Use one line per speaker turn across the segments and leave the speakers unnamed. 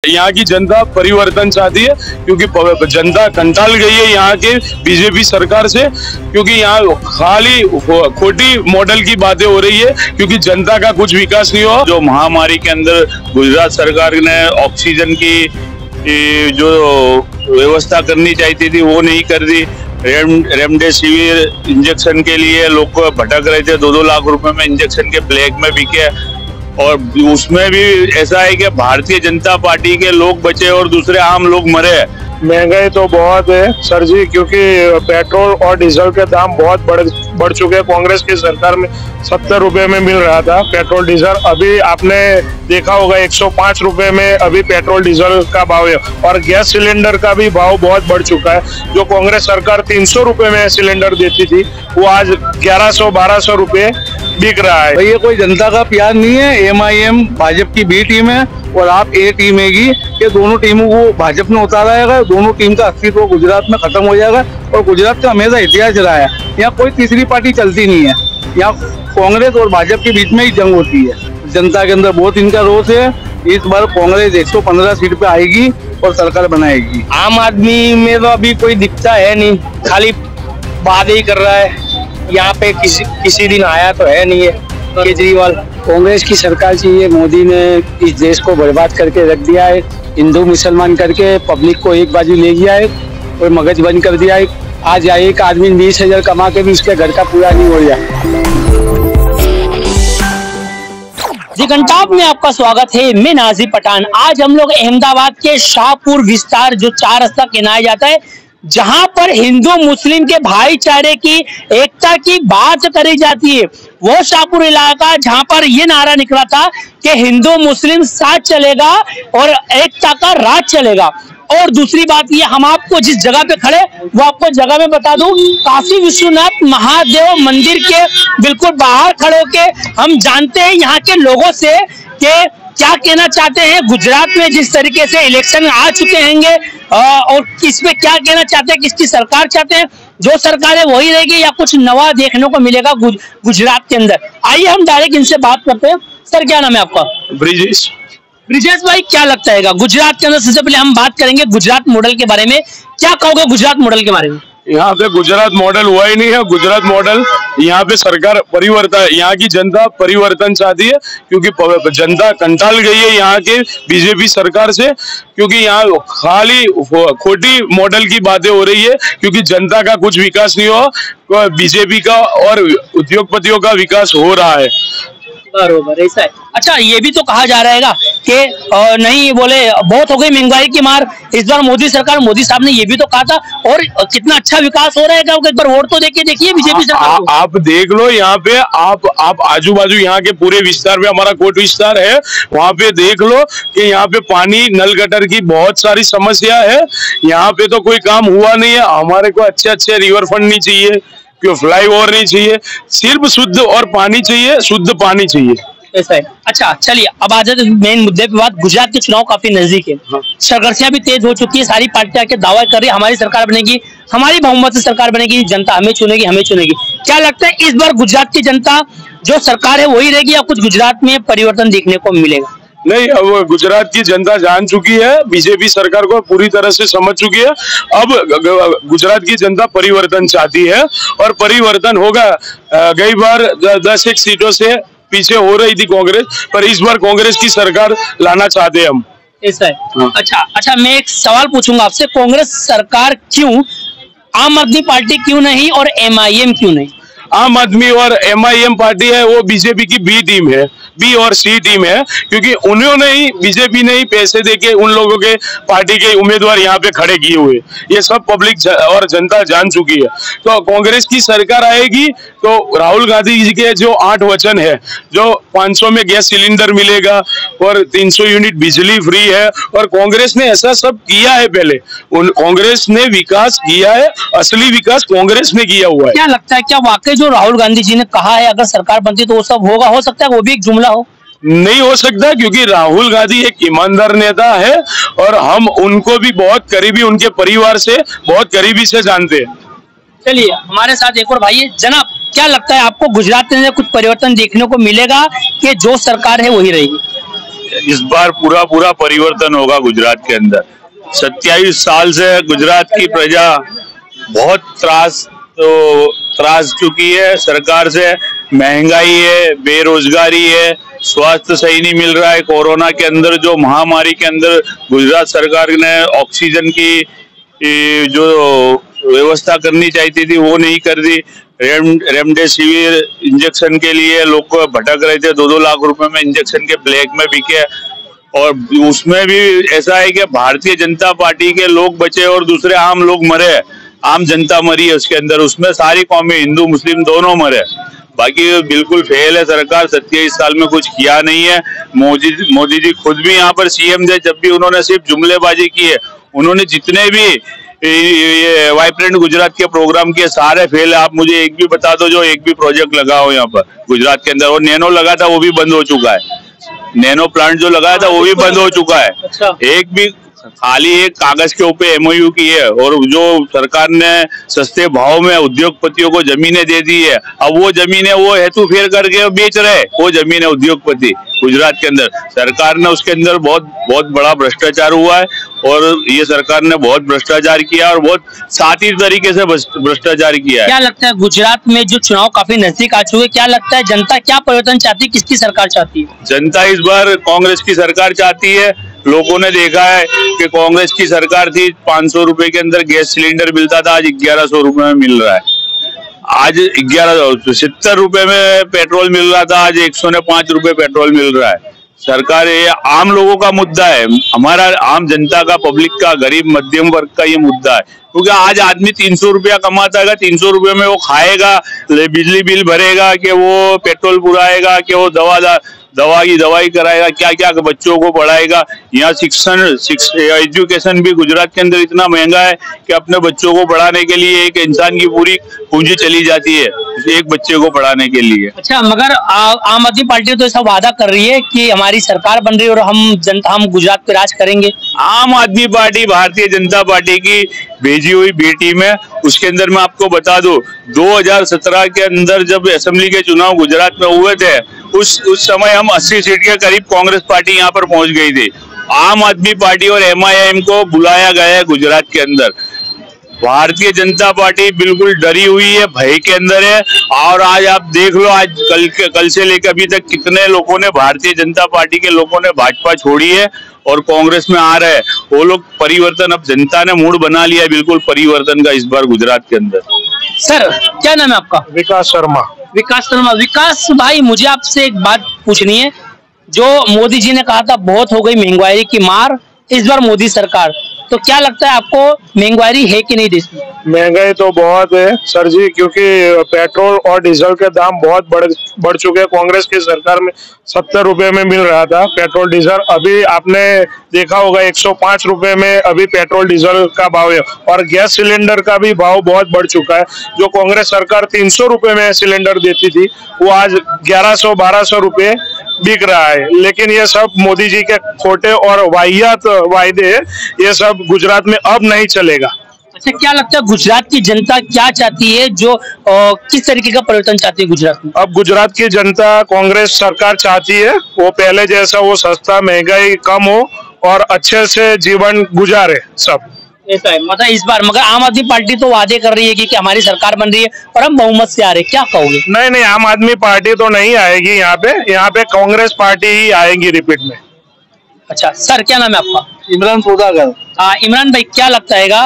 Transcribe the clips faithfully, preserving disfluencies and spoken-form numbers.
यहाँ की जनता परिवर्तन चाहती है, क्योंकि जनता कंटाल गई है यहाँ के बीजेपी सरकार से, क्योंकि यहाँ खाली खोटी मॉडल की बातें हो रही है, क्योंकि जनता का कुछ विकास नहीं हुआ। जो महामारी के अंदर गुजरात सरकार ने ऑक्सीजन की जो व्यवस्था करनी चाहती थी वो नहीं कर दी। रेम रेमडेसिविर इंजेक्शन के लिए लोग को भटक रहे थे, दो दो लाख रुपए में इंजेक्शन के ब्लैक में बिके, और उसमें भी ऐसा है कि भारतीय जनता पार्टी के लोग बचे और दूसरे आम लोग मरे।
महंगाई तो बहुत है सर जी, क्योंकि पेट्रोल और डीजल के दाम बहुत बढ़ बढ़ चुके हैं। कांग्रेस की सरकार में सत्तर रुपए में मिल रहा था पेट्रोल डीजल, अभी आपने देखा होगा एक सौ पाँच रुपए में अभी पेट्रोल डीजल का भाव है। और गैस सिलेंडर का भी भाव बहुत बढ़ चुका है। जो कांग्रेस सरकार तीन सौ रुपए में सिलेंडर देती थी वो आज ग्यारह सौ बारह सौ रुपए बिक रहा है।
ये कोई जनता का प्यार नहीं है। एम आई एम भाजपा की बी टीम है और आप ए टीम है कि दोनों टीमों को भाजपा ने उतारा है। दोनों टीम का अस्तित्व गुजरात में खत्म हो जाएगा और गुजरात का हमेशा इतिहास रहा है। यहाँ कोई तीसरी पार्टी चलती नहीं है। यहाँ कांग्रेस और भाजपा के बीच में ही जंग होती है। जनता के अंदर बहुत इनका रोष है। इस बार कांग्रेस एक सौ पंद्रह सीट पे आएगी और सरकार बनाएगी।
आम आदमी में तो अभी कोई दिखता है नहीं, खाली बात ही कर रहा है। यहाँ पे किसी किसी दिन आया तो है नहीं है केजरीवाल।
कांग्रेस की सरकार चाहिए। मोदी ने इस देश को बर्बाद करके रख दिया है, हिंदू मुसलमान करके पब्लिक को एक बाजू ले गया है और मगज बंद कर दिया है। आज एक आदमी बीस हजार कमा के भी उसके घर का पूरा नहीं हो रहा।
जी घंटाब में आपका स्वागत है। मैं नाजिब पठान। आज हम लोग अहमदाबाद के शाहपुर विस्तार जो चार रास्ता कहलाया जाता है, जहां पर हिंदू मुस्लिम के भाईचारे की एकता की बात करी जाती है, वो शाहपुर इलाका जहां पर ये नारा निकला था कि हिंदू मुस्लिम साथ चलेगा और एकता का राज चलेगा। और दूसरी बात ये, हम आपको जिस जगह पे खड़े वो आपको जगह में बता दूं, काशी विश्वनाथ महादेव मंदिर के बिल्कुल बाहर खड़े होके हम जानते हैं यहाँ के लोगों से कि क्या कहना चाहते हैं। गुजरात में जिस तरीके से इलेक्शन आ चुके हैंगे और किसमें क्या कहना चाहते हैं, किसकी सरकार चाहते हैं, जो सरकार है वही रहेगी या कुछ नवा देखने को मिलेगा गुज, गुजरात के अंदर। आइए हम डायरेक्ट इनसे बात करते हैं। सर क्या नाम है आपका?
ब्रिजेश।
ब्रिजेश भाई क्या लगता है गुजरात के अंदर, सबसे पहले हम बात करेंगे गुजरात मॉडल के बारे में। क्या कहोगे गुजरात मॉडल के बारे में?
यहाँ पे गुजरात मॉडल हुआ ही नहीं है। गुजरात मॉडल यहाँ पे सरकार परिवर्तन, यहाँ की जनता परिवर्तन चाहती है, क्योंकि जनता कंटाल गई है यहाँ के बीजेपी सरकार से, क्योंकि यहाँ खाली खोटी मॉडल की बातें हो रही है, क्योंकि जनता का कुछ विकास नहीं हुआ। बीजेपी का और उद्योगपतियों का विकास हो रहा है।
बरोबर ऐसा है। अच्छा, ये भी तो कहा जा रहा है कि नहीं, बोले बहुत हो गई महंगाई की मार। इस बार मोदी सरकार, मोदी साहब ने ये भी तो कहा था, और कितना अच्छा विकास हो रहा है। एक बार वोट तो देखिए देखिए बीजेपी सरकार को।
आप देख लो यहाँ पे, आप आप आजू बाजू यहाँ के पूरे विस्तार में, हमारा कोट विस्तार है, वहाँ पे देख लो कि यहाँ पे पानी, नल गटर की बहुत सारी समस्या है। यहाँ पे तो कोई काम हुआ नहीं है। हमारे को अच्छे अच्छे रिवर फ्रंट नहीं चाहिए, क्यों फ्लाई ओवर नहीं चाहिए, सिर्फ शुद्ध और पानी चाहिए, शुद्ध पानी चाहिए।
ऐसा है। अच्छा चलिए, अब आ जाते मेन मुद्दे पे बात। गुजरात के चुनाव काफी नजदीक है। हाँ। संघर्षियां भी तेज हो चुकी है। सारी पार्टियां के दावा कर रही है हमारी सरकार बनेगी, हमारी बहुमत से सरकार बनेगी, जनता हमें चुनेगी, हमें चुनेगी। क्या लगता है इस बार गुजरात की जनता जो सरकार है वही रहेगी या कुछ गुजरात में परिवर्तन देखने को मिलेगा?
नहीं, अब गुजरात की जनता जान चुकी है, बीजेपी सरकार को पूरी तरह से समझ चुकी है। अब गुजरात की जनता परिवर्तन चाहती है और परिवर्तन होगा। गई बार दस एक सीटों से पीछे हो रही थी कांग्रेस, पर इस बार कांग्रेस की सरकार लाना चाहते हैं हम।
ऐसा है। हाँ। अच्छा अच्छा, मैं एक सवाल पूछूंगा आपसे, कांग्रेस सरकार क्यों, आम आदमी पार्टी क्यों नहीं और एम आई एम क्यों नहीं?
आम आदमी और एम आई एम पार्टी है वो बीजेपी की बी टीम है, बी और सी टीम है, क्योंकि उन्होंने ही, बीजेपी ने ही पैसे देके उन लोगों के पार्टी के उम्मीदवार यहाँ पे खड़े किए हुए। ये सब पब्लिक और जनता जान चुकी है। तो कांग्रेस की सरकार आएगी तो राहुल गांधी जी के जो आठ वचन है, जो पाँच सौ में गैस सिलेंडर मिलेगा और तीन सौ यूनिट बिजली फ्री है, और कांग्रेस ने ऐसा सब किया है। पहले कांग्रेस ने विकास किया है, असली विकास कांग्रेस ने किया हुआ है।
क्या लगता है, क्या वाकई जो राहुल गांधी जी ने कहा है अगर सरकार बनती तो वो सब होगा? हो सकता है वो भी एक जुमला हो?
नहीं हो सकता, क्योंकि राहुल गांधी एक ईमानदार नेता है और हम उनको भी बहुत करीबी, उनके परिवार से बहुत करीबी से जानते हैं।
चलिए, हमारे साथ एक और भाई है। जनाब, क्या लगता है आपको गुजरात में कुछ परिवर्तन देखने को मिलेगा कि जो सरकार है वही रहेगी?
इस बार पूरा पूरा परिवर्तन होगा गुजरात के अंदर। सत्ताईस साल से गुजरात की प्रजा बहुत त्रास तो त्रास चुकी है सरकार से। महंगाई है, बेरोजगारी है, स्वास्थ्य सही नहीं मिल रहा है। कोरोना के अंदर जो महामारी के अंदर गुजरात सरकार ने ऑक्सीजन की जो व्यवस्था करनी चाहती थी वो नहीं कर दी। रेम रेमडेसिविर इंजेक्शन के लिए लोग भटक रहे थे, दो दो लाख रुपए में इंजेक्शन के ब्लैक में बिके। और उसमें भी ऐसा है कि भारतीय जनता पार्टी के लोग बचे और दूसरे आम लोग मरे, आम जनता मरी है उसके अंदर। उसमें सारी कौमें, हिंदू मुस्लिम दोनों मरे। बाकी बिल्कुल फेल है सरकार, सत्ताईस साल में कुछ किया नहीं है। मोदी मोदी जी खुद भी यहाँ पर सीएम थे, जब भी उन्होंने सिर्फ जुमलेबाजी की है। उन्होंने जितने भी ये वाइब्रेंट गुजरात के प्रोग्राम किए सारे फेल है। आप मुझे एक भी बता दो जो एक भी प्रोजेक्ट लगा हो यहाँ पर गुजरात के अंदर। और नैनो लगा था वो भी बंद हो चुका है, नैनो प्लांट जो लगाया था वो भी बंद हो चुका है।
अच्छा।
एक भी खाली एक कागज के ऊपर एमओयू की है। और जो सरकार ने सस्ते भाव में उद्योगपतियों को जमीनें दे दी है, अब वो जमीनें वो हेतु फेर करके बेच रहे, वो जमीन है उद्योगपति गुजरात के अंदर। सरकार ने उसके अंदर बहुत बहुत बड़ा भ्रष्टाचार हुआ है और ये सरकार ने बहुत भ्रष्टाचार किया और बहुत साथी तरीके से भ्रष्टाचार किया है।
क्या लगता है गुजरात में जो चुनाव काफी नजदीक आ चुके, क्या लगता है जनता क्या परिवर्तन चाहती है, किसकी सरकार चाहती है?
जनता इस बार कांग्रेस की सरकार चाहती है। लोगों ने देखा है कि कांग्रेस की सरकार थी, पाँच सौ रुपए के अंदर गैस सिलेंडर मिलता था, आज ग्यारह सौ रुपए में मिल रहा है। आज ग्यारह सत्तर रुपए में पेट्रोल मिल रहा था, आज एक सौ ने पांच रुपए पेट्रोल मिल रहा है। सरकार, ये आम लोगों का मुद्दा है, हमारा आम जनता का, पब्लिक का, गरीब मध्यम वर्ग का ये मुद्दा है। क्योंकि आज आदमी तीन सौ रुपया कमाता है, तीन सौ रुपये में वो खाएगा, बिजली बिल भरेगा, कि वो पेट्रोल पुराएगा, कि वो दवा दवा की दवाई कराएगा, क्या क्या बच्चों को पढ़ाएगा। यहाँ शिक्षण एजुकेशन भी गुजरात के अंदर इतना महंगा है कि अपने बच्चों को पढ़ाने के लिए एक इंसान की पूरी पूंजी चली जाती है एक बच्चे को पढ़ाने के लिए।
अच्छा, मगर आम आदमी पार्टी तो ऐसा वादा कर रही है कि हमारी सरकार बन रही है और हम जनता हम गुजरात पे राज करेंगे।
आम आदमी पार्टी भारतीय जनता पार्टी की भेजी हुई बी टीम है। उसके अंदर मैं आपको बता दूं, दो हज़ार सत्रह के अंदर जब असेंबली के चुनाव गुजरात में हुए थे, उस उस समय हम अस्सी सीट के करीब कांग्रेस पार्टी यहाँ पर पहुंच गई थी। आम आदमी पार्टी और एमआईएम को बुलाया गया है गुजरात के अंदर। भारतीय जनता पार्टी बिल्कुल डरी हुई है, भय के अंदर है। और आज आप देख लो, आज कल के कल से लेकर अभी तक कितने लोगों ने, भारतीय जनता पार्टी के लोगों ने भाजपा छोड़ी है और कांग्रेस में आ रहे हैं। वो लोग परिवर्तन, अब जनता ने मूड बना लिया है बिल्कुल परिवर्तन का इस बार गुजरात के अंदर।
सर, क्या नाम है आपका?
विकास शर्मा।
विकास शर्मा। विकास भाई, मुझे आपसे एक बात पूछनी है। जो मोदी जी ने कहा था बहुत हो गई महंगाई की मार, इस बार मोदी सरकार, तो क्या लगता है आपको महंगाई है कि नहीं देश में?
महंगाई तो बहुत है सर जी, क्योंकि पेट्रोल और डीजल के दाम बहुत बढ़ बढ़ चुके हैं। कांग्रेस की सरकार में सत्तर रुपए में मिल रहा था पेट्रोल डीजल, अभी आपने देखा होगा एक सौ पांच रुपए में अभी पेट्रोल डीजल का भाव है। और गैस सिलेंडर का भी भाव बहुत बढ़ चुका है। जो कांग्रेस सरकार तीन सौ रुपए में सिलेंडर देती थी, वो आज ग्यारह सौ बारह सौ रुपए बिक रहा है। लेकिन ये सब मोदी जी के खोटे और वाहियात वायदे, ये सब गुजरात में अब नहीं चलेगा।
अच्छा, क्या लगता है गुजरात की जनता क्या चाहती है, जो आ, किस तरीके का परिवर्तन चाहती है गुजरात में?
अब गुजरात की जनता कांग्रेस सरकार चाहती है, वो पहले जैसा वो सस्ता, महंगाई कम हो और अच्छे से जीवन गुजारे सब।
ऐसा है, मतलब इस बार मगर आम आदमी पार्टी तो वादे कर रही है कि, कि हमारी सरकार बन रही है और हम बहुमत से आ रहे हैं, क्या कहोगे?
नहीं नहीं, आम आदमी पार्टी तो नहीं आएगी यहाँ पे, यहाँ पे कांग्रेस पार्टी ही आएगी रिपीट में।
अच्छा सर, क्या नाम है आपका?
इमरान सौदागर।
इमरान भाई, क्या लगता है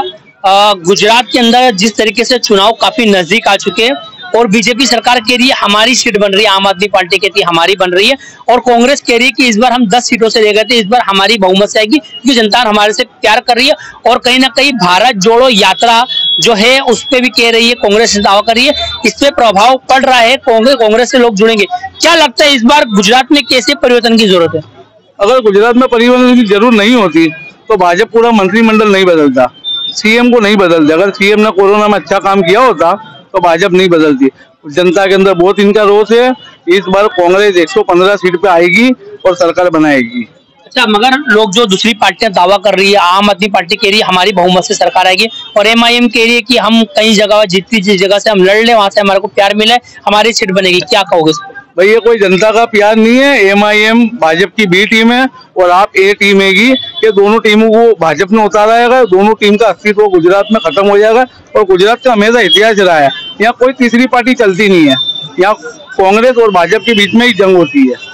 गुजरात के अंदर जिस तरीके से चुनाव काफी नजदीक आ चुके हैं और बीजेपी सरकार कह रही है हमारी सीट बन रही है, आम आदमी पार्टी कहती है हमारी बन रही है, और कांग्रेस कह रही है कि इस बार हम दस सीटों से ले गए थे, इस बार हमारी बहुमत से आएगी क्योंकि जनता हमारे से प्यार कर रही है। और कहीं ना कहीं भारत जोड़ो यात्रा जो है उस पर भी कह रही है, कांग्रेस दावा कर रही है, इस पे प्रभाव पड़ रहा है, कांग्रेस कांग्रेस से लोग जुड़ेंगे। क्या लगता है इस बार गुजरात में कैसे परिवर्तन की जरूरत है?
अगर गुजरात में परिवर्तन की जरूरत नहीं होती तो भाजपा पूरा मंत्रिमंडल नहीं बदलता, सीएम को नहीं बदलते। अगर सीएम ने कोरोना में अच्छा काम किया होता तो भाजपा नहीं बदलती। जनता के अंदर बहुत इनका रोष है। इस बार कांग्रेस एक सौ पंद्रह सीट पे आएगी और सरकार बनाएगी।
अच्छा, मगर लोग जो दूसरी पार्टियां दावा कर रही है, आम आदमी पार्टी कह रही है हमारी बहुमत से सरकार आएगी, और एमआईएम कह रही है कि हम कई जगह जितनी जिस जगह से हम लड़ ले वहां से हमारे को प्यार मिले, हमारी सीट बनेगी, क्या कहोगे इस पर?
भाई ये कोई जनता का प्यार नहीं है। एमआईएम भाजपा की बी टीम है और आप ए टीम हैगी। ये दोनों टीमों को भाजपा ने उतारा है। दोनों टीम का अस्तित्व गुजरात में खत्म हो जाएगा और गुजरात का हमेशा इतिहास रहा है। यहाँ कोई तीसरी पार्टी चलती नहीं है। यहाँ कांग्रेस और भाजपा के बीच में ही जंग होती है।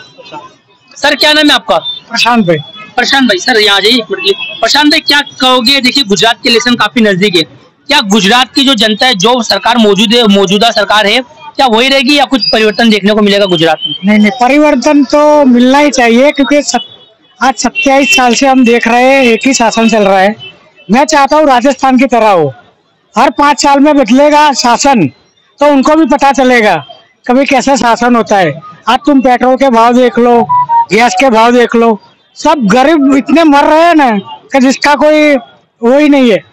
सर क्या नाम है आपका?
प्रशांत भाई।
प्रशांत भाई, सर यहाँ आ जाइए एक मिनट। प्रशांत भाई क्या कहोगे? देखिए गुजरात के इलेक्शन काफी नजदीक है, क्या गुजरात की जो जनता है, जो सरकार मौजूद है, मौजूदा सरकार है, क्या वही रहेगी या कुछ परिवर्तन देखने को मिलेगा गुजरात में?
नहीं नहीं, परिवर्तन तो मिलना ही चाहिए क्योंकि सत, आज सत्ताईस साल से हम देख रहे हैं एक ही शासन चल रहा है। मैं चाहता हूँ राजस्थान की तरह हो, हर पाँच साल में बदलेगा शासन तो उनको भी पता चलेगा कभी कैसा शासन होता है। आज तुम पेट्रोल के भाव देख लो, गैस के भाव देख लो, सब गरीब इतने मर रहे हैं ना कि जिसका कोई वो ही नहीं है।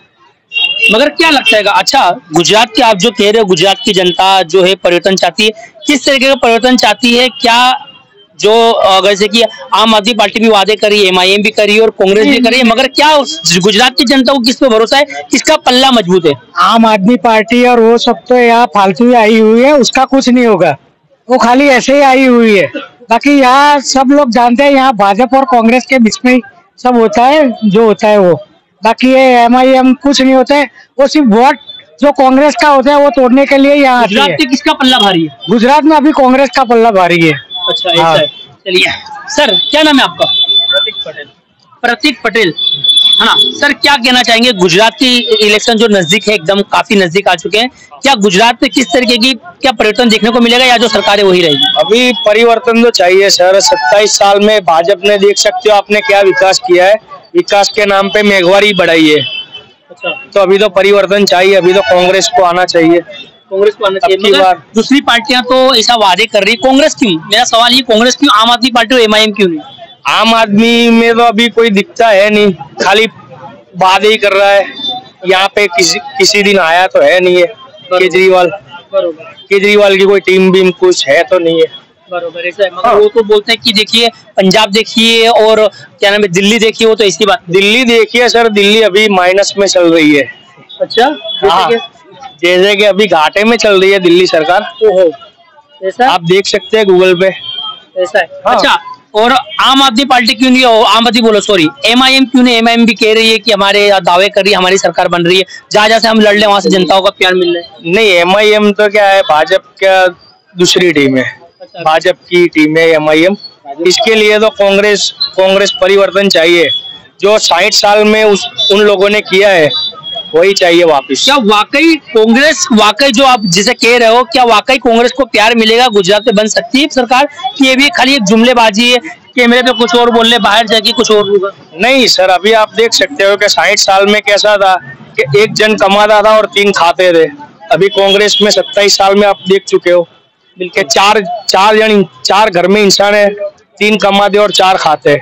मगर क्या लगता है? अच्छा गुजरात की आप जो कह रहे हो, गुजरात की जनता जो है परिवर्तन चाहती है, किस तरीके का परिवर्तन चाहती है? क्या जो जैसे कि आम आदमी पार्टी भी वादे करी, एमआईएम भी करी और कांग्रेस भी करी है, मगर क्या गुजरात की जनता को किस पे भरोसा है? किसका पल्ला मजबूत है?
आम आदमी पार्टी और वो सब तो यहाँ फालतू ही आई हुई है, उसका कुछ नहीं होगा, वो खाली ऐसे ही आई हुई है। बाकी यहाँ सब लोग जानते हैं यहाँ भाजपा और कांग्रेस के बीच में ही सब होता है जो होता है वो। बाकी ये एमआईएम कुछ नहीं होता है, वो सिर्फ वोट जो कांग्रेस का होता है वो तोड़ने के लिए यहाँ आती है।
गुजरात में किसका पल्ला भारी है?
गुजरात में अभी कांग्रेस का पल्ला भारी है।
अच्छा ऐसा है। चलिए सर क्या नाम है आपका? प्रतीक पटेल। प्रतीक पटेल है ना सर, क्या कहना चाहेंगे? गुजरात की इलेक्शन जो नजदीक है, एकदम काफी नजदीक आ चुके हैं, क्या गुजरात में किस तरीके की क्या परिवर्तन देखने को मिलेगा या जो सरकार है वही रहेगी?
अभी परिवर्तन तो चाहिए सर। सत्ताईस साल में भाजपा ने देख सकते हो आपने क्या विकास किया है, विकास के नाम पे महंगाई बढ़ाई है।
अच्छा,
तो अभी तो परिवर्तन चाहिए, अभी तो कांग्रेस को आना चाहिए।
कांग्रेस को आना चाहिए, मगर दूसरी पार्टियां तो ऐसा वादे कर रही, कांग्रेस क्यों? मेरा सवाल ये, कांग्रेस क्यों, आम आदमी पार्टी और एमआईएम क्यों नहीं?
आम आदमी में तो अभी कोई दिखता है नहीं, खाली वादे ही कर रहा है। यहाँ पे किसी किसी दिन आया तो है नहीं है केजरीवाल। केजरीवाल की कोई टीम भी कुछ है तो नहीं है।
बरोबर ऐसा है, मगर वो तो बोलते हैं कि देखिए पंजाब देखिए और क्या नाम है दिल्ली देखिए, वो तो ऐसी बात।
दिल्ली देखिए सर, दिल्ली अभी माइनस में चल रही है।
अच्छा
हाँ, जैसे कि अभी घाटे में चल रही है दिल्ली सरकार।
ओहो, ऐसा
आप देख सकते हैं गूगल पे।
ऐसा है।
हाँ।
अच्छा, और आम आदमी पार्टी क्यों नहीं, आम आदमी बोलो सॉरी एमआईएम क्यों नहीं? एमआईएम भी कह रही है कि हमारे दावे कर रही है, हमारी सरकार बन रही है, जहाँ जहाँ से हम लड़ ले वहां से जनताओं का प्यार मिल रहा है।
नहीं, एमआईएम तो क्या है, भाजपा का दूसरी टीम है, भाजपा की टीम है एमआईएम। इसके लिए तो कांग्रेस कांग्रेस परिवर्तन चाहिए। जो साठ साल में उस उन लोगों ने किया है वही चाहिए वापस।
क्या वाकई कांग्रेस, वाकई जो आप जिसे कह रहे हो, क्या वाकई कांग्रेस को प्यार मिलेगा? गुजरात में बन सकती है सरकार कि ये भी खाली एक जुमलेबाजी है, कैमरे पे कुछ और बोल ले, बाहर जाके कुछ और होगा?
नहीं सर, अभी आप देख सकते हो कि साठ साल में कैसा था कि एक जन कमाता था और तीन खाते थे। अभी कांग्रेस में सत्ताईस साल में आप देख चुके हो कि चार चार जन चार घर में इंसान है, तीन कमाते और चार खाते।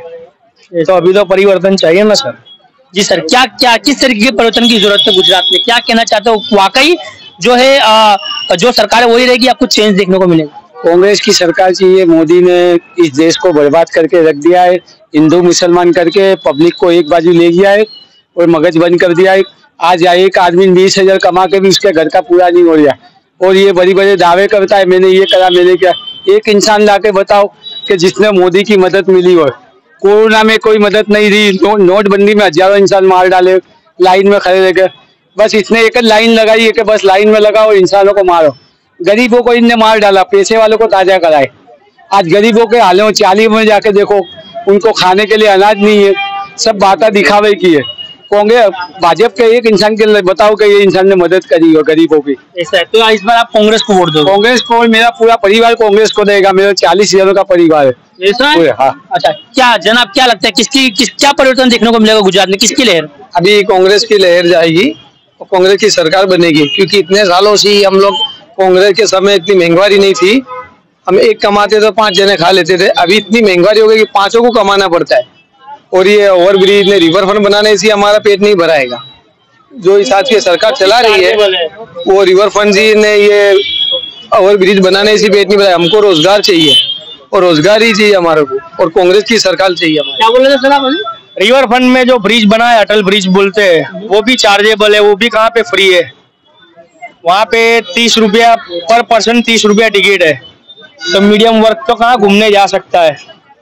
तो अभी तो परिवर्तन चाहिए ना सर।
जी सर, क्या क्या किस तरीके के परिवर्तन की जरूरत है गुजरात में? क्या कहना चाहते हो? वाकई जो है आ, जो सरकार है वही रहेगी या कुछ चेंज देखने को मिलेगा?
कांग्रेस की सरकार चाहिए। मोदी ने इस देश को बर्बाद करके रख दिया है, हिंदू मुसलमान करके पब्लिक को एक बाजू ले गया है और मगज बंद कर दिया है। आज एक आदमी बीस हजार कमा के भी उसके घर का पूरा नहीं हो रहा और ये बड़ी बड़े दावे करता है मैंने ये करा मैंने क्या। एक इंसान लाके बताओ कि जिसने मोदी की मदद मिली हो। कोरोना में कोई मदद नहीं दी, नो, नोटबंदी में हजारों इंसान मार डाले लाइन में खड़े रहकर। बस इसने एक लाइन लगाई है कि बस लाइन में लगाओ, इंसानों को मारो। गरीबों को इनने मार डाला, पैसे वालों को ताजा कराए। आज गरीबों के हालों चालीस में जाके देखो, उनको खाने के लिए अनाज नहीं है, सब बातें दिखावे की है। कांग्रेस भाजपा के एक इंसान के लिए बताओ कि ये इंसान ने मदद करी हो गरीबों की।
ऐसा है, तो इस बार आप कांग्रेस को वोट दो?
कांग्रेस को, मेरा पूरा परिवार कांग्रेस को देगा। मेरा चालीस हजार का परिवार है।
ऐसा है?
हाँ।
अच्छा, क्या जनाब क्या लगता है किसकी किस क्या परिवर्तन देखने को मिलेगा गुजरात में? किसकी लहर?
अभी कांग्रेस की लहर जाएगी और कांग्रेस की सरकार बनेगी, क्योंकि इतने सालों से हम लोग कांग्रेस के समय इतनी महंगाई नहीं थी, हम एक कमाते तो पांच जने खा लेते थे। अभी इतनी महंगाई हो गई कि पांचों को कमाना पड़ता है। और ये ओवर ब्रिज ने रिवर फ्रंट बनाने से हमारा पेट नहीं भराएगा। जो इस आज की सरकार चला रही है वो रिवर फ्रंट जी ने ये ओवर ब्रिज बनाने से पेट नहीं भराया। हमको रोजगार चाहिए और रोजगार ही चाहिए हमारे को, और कांग्रेस की सरकार चाहिए हमारे।
क्या बोल रहे थे सर आप?
रिवर फ्रंट में जो ब्रिज बना है, अटल ब्रिज बोलते हैं, वो भी चार्जेबल है, वो भी कहाँ पे फ्री है। वहाँ पे तीस रुपया पर पर्सन तीस रुपया टिकट है,
तो मीडियम वर्ग तो कहाँ घूमने जा सकता है।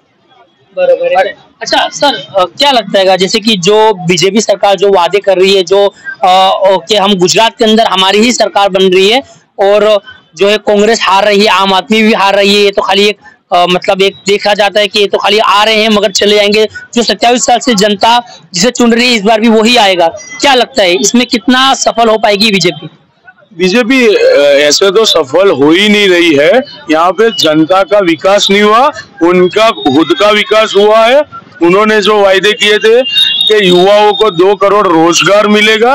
बराबर है। अच्छा सर, अ, क्या लगता है जैसे कि जो बीजेपी सरकार जो वादे कर रही है, जो आ, कि हम गुजरात के अंदर हमारी ही सरकार बन रही है और जो है कांग्रेस हार रही है, आम आदमी भी हार रही है, ये तो खाली एक आ, मतलब एक देखा जाता है कि ये तो खाली आ रहे हैं मगर चले जाएंगे, जो सत्ताईस साल से जनता जिसे चुन रही है इस बार भी वही आएगा। क्या लगता है इसमें कितना सफल हो पाएगी बीजेपी?
बीजेपी ऐसे तो सफल हो ही नहीं रही है। यहाँ पे जनता का विकास नहीं हुआ, उनका खुद का विकास हुआ है। उन्होंने जो वायदे किए थे कि युवाओं को दो करोड़ रोजगार मिलेगा,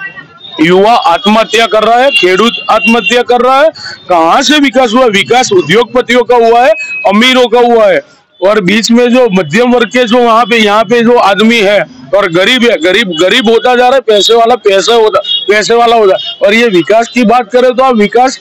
युवा आत्महत्या कर रहा है, खेडूत आत्महत्या कर रहा है। कहाँ से विकास हुआ? विकास उद्योगपतियों का हुआ है, अमीरों का हुआ है, और बीच में जो मध्यम वर्ग के जो वहाँ पे यहाँ पे जो आदमी है और गरीब है, गरीब गरीब होता जा रहा है, पैसे वाला पैसा होता पैसे वाला होता। और ये विकास की बात करें तो आप विकास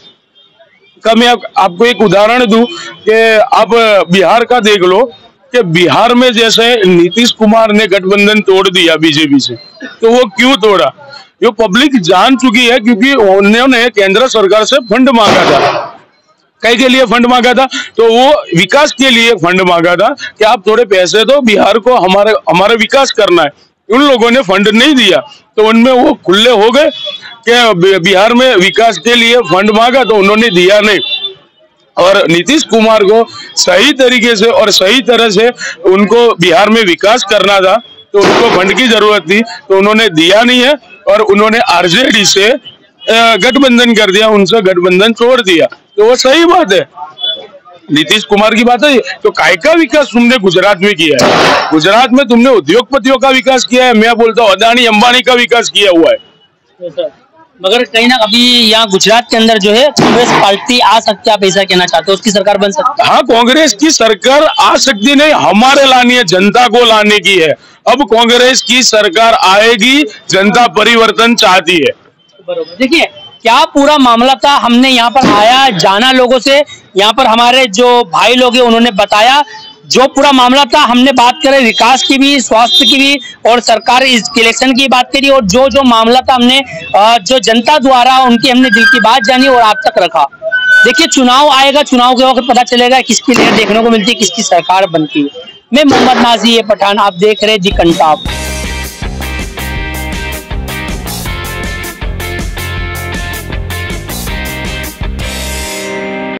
का मैं आप, आपको एक उदाहरण दूं कि आप बिहार का देख लो कि बिहार में जैसे नीतीश कुमार ने गठबंधन तोड़ दिया बीजेपी से, तो वो क्यों तोड़ा? ये पब्लिक जान चुकी है, क्योंकि उन्होंने केंद्र सरकार से फंड मांगा था। कई के लिए फंड मांगा था? तो वो विकास के लिए फंड मांगा था कि आप थोड़े पैसे दो, बिहार को हमारे हमारा विकास करना है। उन लोगों ने फंड नहीं दिया, तो उनमें वो खुले हो गए कि बिहार में विकास के लिए फंड मांगा तो उन्होंने दिया नहीं। और नीतीश कुमार को सही तरीके से और सही तरह से उनको बिहार में विकास करना था, तो उनको फंड की जरूरत थी, तो उन्होंने दिया नहीं है और उन्होंने आरजेडी से गठबंधन कर दिया, उनसे गठबंधन तोड़ दिया। तो वो सही बात है, नीतीश कुमार की बात है। तो काय का विकास तुमने गुजरात में किया है? गुजरात में तुमने उद्योगपतियों का विकास किया है, मैं बोलता हूँ अदानी अंबानी का विकास किया हुआ है।
मगर कहीं ना अभी यहाँ गुजरात के अंदर जो है कांग्रेस पार्टी आ सकती है, आप ऐसा कहना चाहते हो? उसकी सरकार बन सकती है?
हाँ, कांग्रेस की सरकार आ सकती नहीं, हमारे लानी है, जनता को लाने की है। अब कांग्रेस की सरकार आएगी, जनता परिवर्तन चाहती है।
बरोबर। देखिए क्या पूरा मामला था, हमने यहाँ पर आया, जाना लोगों से, यहाँ पर हमारे जो भाई लोग हैं उन्होंने बताया जो पूरा मामला था। हमने बात करें विकास की भी, स्वास्थ्य की भी, और सरकार इस इलेक्शन की बात करी, और जो जो मामला था हमने जो जनता द्वारा उनकी हमने दिल की बात जानी और आप तक रखा। देखिए चुनाव आएगा, चुनाव के वक्त पता चलेगा किसकी लहर देखने को मिलती है, किसकी सरकार बनती है। मैं मोहम्मद नाजी ये पठान, आप देख रहे हैं दी कंटाप।